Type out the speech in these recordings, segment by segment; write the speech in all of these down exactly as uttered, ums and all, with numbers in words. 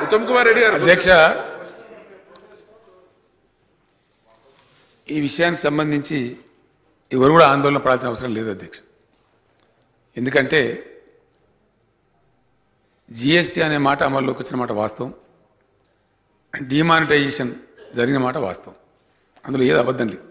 ఉత్తమ్ కుమార్ రెడ్డి గారు అధ్యక్ష, ఈ విషయానికి సంబంధించి ఎవరు కూడా ఆందోళన పడాల్సిన అవసరం లేదు అధ్యక్ష. ఎందుకంటే జిఎస్టీ అనే మాట అమల్లోకి వచ్చిన మాట వాస్తవం, డిమానిటైజేషన్ జరిగిన మాట వాస్తవం, అందులో ఏది అబద్ధం లేదు.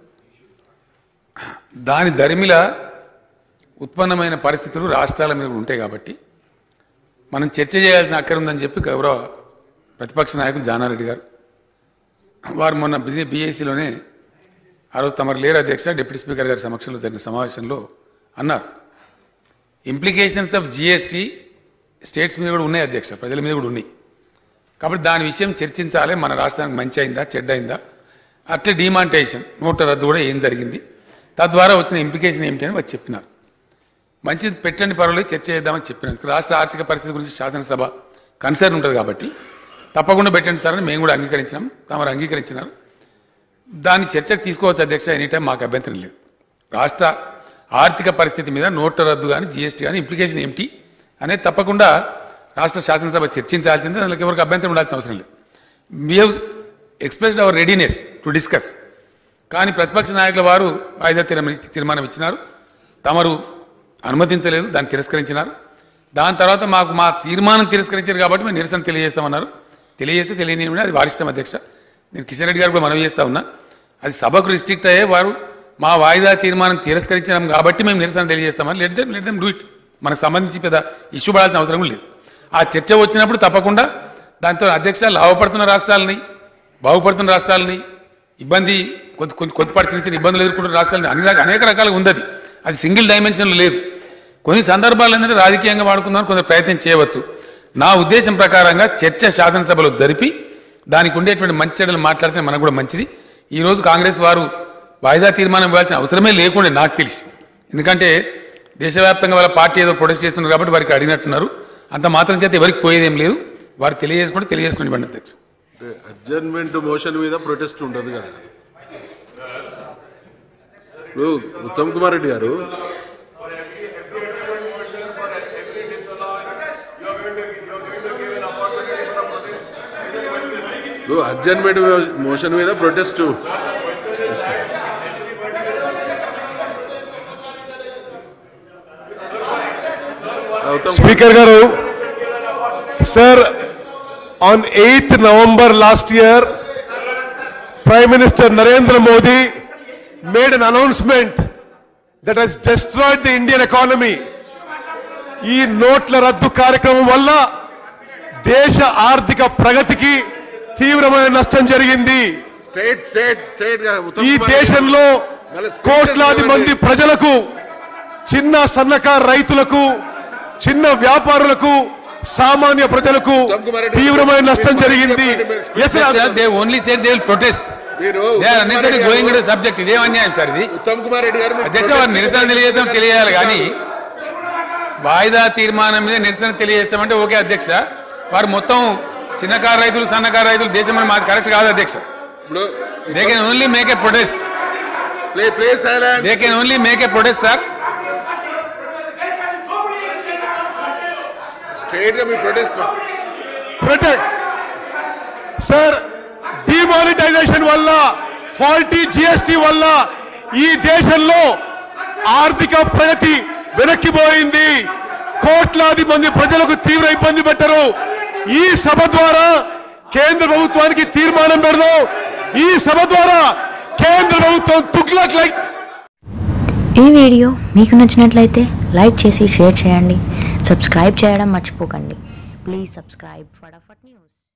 దాని దరిమిల ఉత్పన్నమైన పరిస్థితులు రాష్ట్రాల మీద ఉంటాయి కాబట్టి మనం చర్చ చేయాల్సిన అక్కర ఉందని చెప్పి గౌరవ ప్రతిపక్ష నాయకులు జానారెడ్డి గారు వారు మొన్న బిజీ బీఏసీలోనే ఆ రోజు తమరు లేరు అధ్యక్ష, డిప్యూటీ స్పీకర్ గారి సమక్షంలో జరిగిన సమావేశంలో అన్నారు, ఇంప్లికేషన్స్ ఆఫ్ జిఎస్టీ స్టేట్స్ మీద కూడా ఉన్నాయి అధ్యక్ష, ప్రజల మీద కూడా ఉన్నాయి కాబట్టి దాని విషయం చర్చించాలి, మన రాష్ట్రానికి మంచి అయిందా చెడ్డ అయిందా, అట్లే డిమానిటైజేషన్ నోట్ల రద్దు కూడా ఏం జరిగింది, తద్వారా వచ్చిన ఇంప్లికేషన్ ఏమిటి అని వారు చెప్పినారు. మంచిది పెట్టండి, పర్వాలేదు చర్చ చేద్దామని చెప్పినారు. రాష్ట్ర ఆర్థిక పరిస్థితి గురించి శాసనసభ కన్సర్న్ ఉంటుంది కాబట్టి తప్పకుండా పెట్టండి సార్ అని మేము కూడా అంగీకరించినాం, తమరు అంగీకరించినారు. దాన్ని చర్చకు తీసుకోవచ్చు అధ్యక్ష, ఎనీ టైం మాకు అభ్యంతరం లేదు. రాష్ట్ర ఆర్థిక పరిస్థితి మీద నోట్ల రద్దు కానీ జిఎస్టీ కానీ ఇంప్లికేషన్ ఏమిటి అనేది తప్పకుండా రాష్ట్ర శాసనసభ చర్చించాల్సిందే, దానికి ఎవరికి అభ్యంతరం ఉండాల్సిన అవసరం లేదు. We have expressed our readiness to discuss. కానీ ప్రతిపక్ష నాయకుల వారు వాయిదా తీర్మానం ఇచ్చినారు, తమరు అనుమతించలేదు, దాన్ని తిరస్కరించినారు. దాని తర్వాత మాకు మా తీర్మానం తిరస్కరించారు కాబట్టి మేము నిరసన తెలియజేస్తామన్నారు. తెలియజేస్తే తెలియని అది వారి ఇష్టం అధ్యక్ష. నేను కిషన్ రెడ్డి గారు కూడా మనవి చేస్తా ఉన్నా, అది సభకు రిస్ట్రిక్ట్ అయ్యే వారు మా వాయిదా తీర్మానం తిరస్కరించినాం కాబట్టి మేము నిరసన తెలియజేస్తామని let them let them do it. మనకు సంబంధించి పెద్ద ఇష్యూ పడాల్సిన అవసరం లేదు. ఆ చర్చ వచ్చినప్పుడు తప్పకుండా దాంతో అధ్యక్ష లాభపడుతున్న రాష్ట్రాలని బాగుపడుతున్న రాష్ట్రాలని ఇబ్బంది కొద్ది కొద్ది కొద్దిపాటి చిన్న చిన్న ఇబ్బందులు ఎదుర్కొంటున్న రాష్ట్రాలని అన్ని అనేక రకాలుగా ఉంది. అది అది సింగిల్ డైమెన్షన్లో లేదు. కొన్ని సందర్భాలు ఏంటంటే రాజకీయంగా వాడుకుందామని కొంత ప్రయత్నం చేయవచ్చు. నా ఉద్దేశం ప్రకారంగా చర్చ శాసనసభలో జరిపి దానికి ఉండేటువంటి మంచి చెడులు మాట్లాడితే మనకు కూడా మంచిది. ఈరోజు కాంగ్రెస్ వారు వాయిదా తీర్మానం ఇవ్వాల్సిన అవసరమే లేకుండా నాకు తెలిసి, ఎందుకంటే దేశవ్యాప్తంగా వాళ్ళ పార్టీ ఏదో ప్రొటెస్ట్ చేస్తున్నారు కాబట్టి వారికి అడిగినట్టున్నారు, అంత మాత్రం చేత ఎవరికి పోయేదేం లేదు. వారు తెలియజేసుకుంటే తెలియజేసుకుని ఇవ్వండి అధ్యక్ష. అడ్జర్న్మెంట్ మోషన్ మీద ప్రొటెస్ట్ ఉంటుంది కదా. ఇప్పుడు ఉత్తమ్ కుమార్ రెడ్డి గారు ఇప్పుడు అడ్జర్న్మెంట్ మోషన్ మీద protest Speaker Garu, sir, on eighth November last year, Prime Minister Narendra Modi made an announcement that has destroyed the Indian economy. ఈ నోట్ల రద్దు కార్యక్రమం వల్ల దేశ ఆర్థిక ప్రగతికి తీవ్రమైన నష్టం జరిగింది. స్టేట్ స్టేట్ స్టేట్ ఈ దేశంలో కోట్లాది మంది ప్రజలకు, చిన్న సన్నకారు రైతులకు, చిన్న వ్యాపారులకు, సామాన్య ప్రజలకు తీవ్రమైన నష్టం జరిగింది. ఇదేం అన్యాయం సార్ ఇది. ఉత్తమ్ కుమార్ రెడ్డి గారు అధ్యక్ష వారు నిరసన తెలియజేస్తాం తెలియాలి కానీ వాయిదా తీర్మానం మీద నిరసన తెలియజేస్తామంటే ఓకే అధ్యక్ష. వారు మొత్తం చిన్నకారు రైతులు సన్నకారు రైతులు దేశం అని మాది కరెక్ట్ కాదు అధ్యక్ష. They can only make a protest. They can only make a protest sir. Protect sir. Demonetisation వల్ల, ఫాల్టీ జిఎస్టీ వల్ల ఈ దేశంలో ఆర్థిక ప్రగతి వెనక్కిపోయింది. కోట్లాది మంది ప్రజలకు తీవ్ర ఇబ్బంది పెట్టరు. ఈ సభ ద్వారా కేంద్ర ప్రభుత్వానికి తీర్మానం పెడదాం. ఈ సభ ద్వారా కేంద్ర ప్రభుత్వం తుగ్లక్ లైక్. ఈ వీడియో మీకు నచ్చినట్లయితే లైక్ చేసి షేర్ చేయండి. సబ్స్క్రైబ్ చేయడం మర్చిపోకండి. Please subscribe Fatafat news.